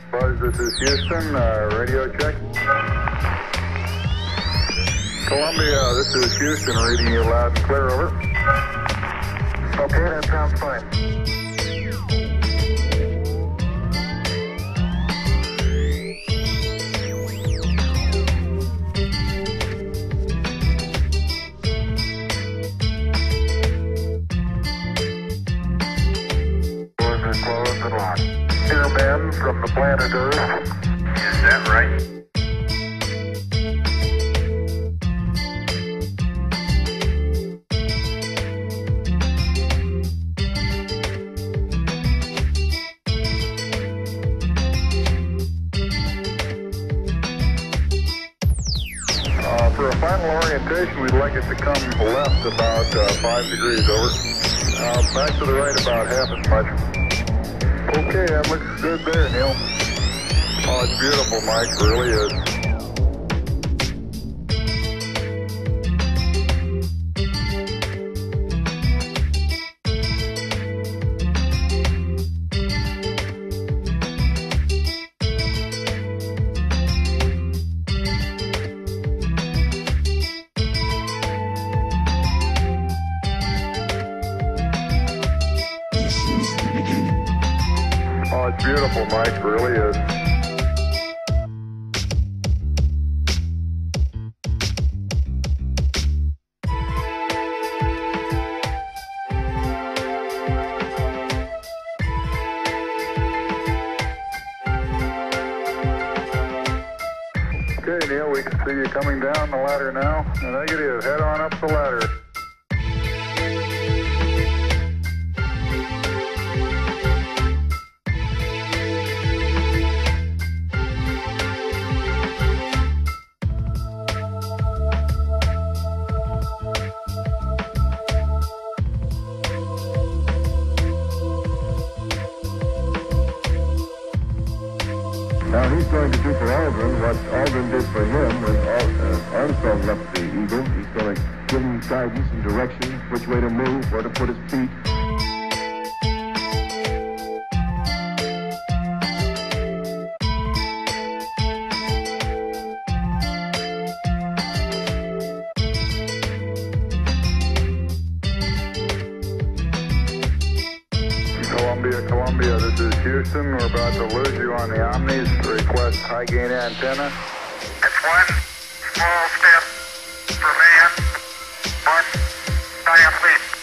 Buzz, this is Houston, radio check. Columbia, this is Houston, reading you loud and clear, over. Okay, that sounds fine. Doors are closed and locked. Here, Ben, from the planet Earth. Is that right? For a final orientation, we'd like it to come left about 5 degrees, over. Back to the right about half as much. Okay, that looks good there, Neil. Oh, it's beautiful, Mike, it really is. Oh, it's beautiful, Mike, it really is. Okay, Neil, we can see you coming down the ladder now. Negative, head on up the ladder. Now he's going to do for Aldrin what Aldrin did for him when Arinsal left the Eagle. He's going to give him guidance and direction, which way to move, where to put his feet. Columbia, this is Houston. We're about to lose you on the Omnis. Request high gain antenna. It's one small step for man, one giant leap